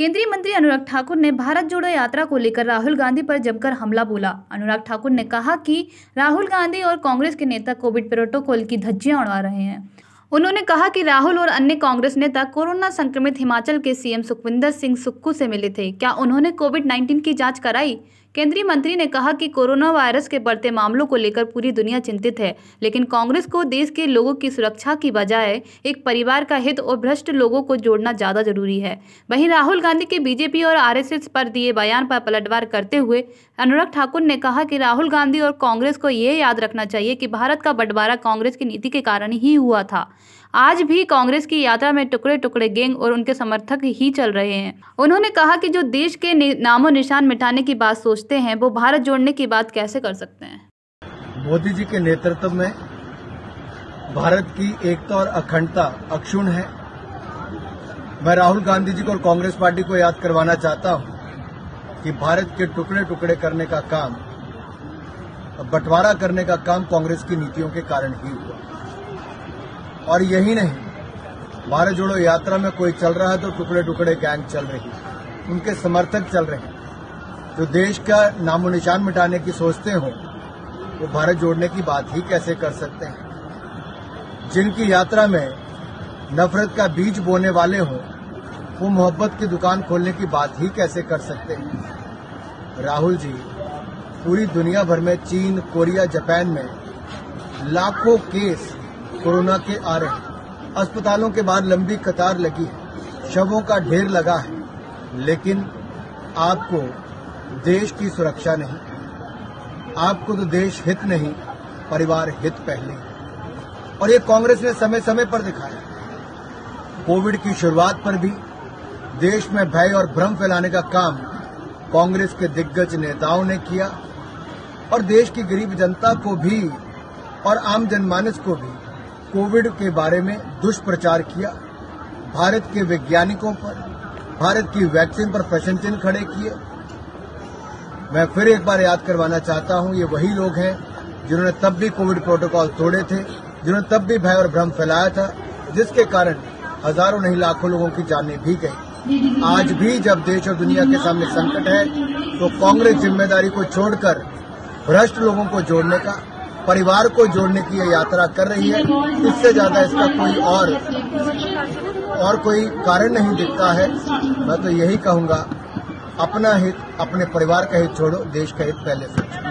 केंद्रीय मंत्री अनुराग ठाकुर ने भारत जोड़ो यात्रा को लेकर राहुल गांधी पर जमकर हमला बोला। अनुराग ठाकुर ने कहा कि राहुल गांधी और कांग्रेस के नेता कोविड प्रोटोकॉल की धज्जियां उड़ा रहे हैं। उन्होंने कहा कि राहुल और अन्य कांग्रेस नेता कोरोना संक्रमित हिमाचल के सीएम सुखविंदर सिंह सुक्खू से मिले थे। क्या उन्होंने कोविड-19 की जांच कराई? केंद्रीय मंत्री ने कहा कि कोरोना वायरस के बढ़ते मामलों को लेकर पूरी दुनिया चिंतित है, लेकिन कांग्रेस को देश के लोगों की सुरक्षा की बजाय एक परिवार का हित और भ्रष्ट लोगों को जोड़ना ज्यादा जरूरी है। वहीं राहुल गांधी के बीजेपी और आरएसएस पर दिए बयान पर पलटवार करते हुए अनुराग ठाकुर ने कहा कि राहुल गांधी और कांग्रेस को यह याद रखना चाहिए कि भारत का बंटवारा कांग्रेस की नीति के कारण ही हुआ था। आज भी कांग्रेस की यात्रा में टुकड़े टुकड़े गैंग और उनके समर्थक ही चल रहे हैं। उन्होंने कहा कि जो देश के नामो निशान मिटाने की बात सोचते हैं वो भारत जोड़ने की बात कैसे कर सकते हैं। मोदी जी के नेतृत्व में भारत की एकता और अखंडता अक्षुण्ण है। मैं राहुल गांधी जी को और कांग्रेस पार्टी को याद करवाना चाहता हूं कि भारत के टुकड़े टुकड़े करने का काम, बंटवारा करने का काम कांग्रेस की नीतियों के कारण ही हुआ। और यही नहीं, भारत जोड़ो यात्रा में कोई चल रहा है तो टुकड़े टुकड़े गैंग चल रही है, उनके समर्थक चल रहे हैं। जो देश का नामो निशान मिटाने की सोचते हो वो भारत जोड़ने की बात ही कैसे कर सकते हैं। जिनकी यात्रा में नफरत का बीज बोने वाले हों वो मोहब्बत की दुकान खोलने की बात ही कैसे कर सकते हैं। राहुल जी पूरी दुनिया भर में, चीन, कोरिया, जापान में लाखों केस कोरोना के आ रहे हैं। अस्पतालों के बाहर लंबी कतार लगी है, शवों का ढेर लगा है, लेकिन आपको देश की सुरक्षा नहीं, आपको तो देश हित नहीं, परिवार हित पहले। और ये कांग्रेस ने समय समय पर दिखाया। कोविड की शुरुआत पर भी देश में भय और भ्रम फैलाने का काम कांग्रेस के दिग्गज नेताओं ने किया और देश की गरीब जनता को भी और आम जनमानस को भी कोविड के बारे में दुष्प्रचार किया। भारत के वैज्ञानिकों पर, भारत की वैक्सीन पर प्रश्न चिन्ह खड़े किए। मैं फिर एक बार याद करवाना चाहता हूं, ये वही लोग हैं जिन्होंने तब भी कोविड प्रोटोकॉल तोड़े थे, जिन्होंने तब भी भय और भ्रम फैलाया था, जिसके कारण हजारों नहीं लाखों लोगों की जानें भी गई। आज भी जब देश और दुनिया के सामने संकट है तो कांग्रेस जिम्मेदारी को छोड़कर भ्रष्ट लोगों को जोड़ने का, परिवार को जोड़ने की यह यात्रा कर रही है। इससे ज्यादा इसका कोई और कोई कारण नहीं दिखता है। मैं तो यही कहूंगा, अपना हित, अपने परिवार का हित छोड़ो, देश का हित पहले सोचो।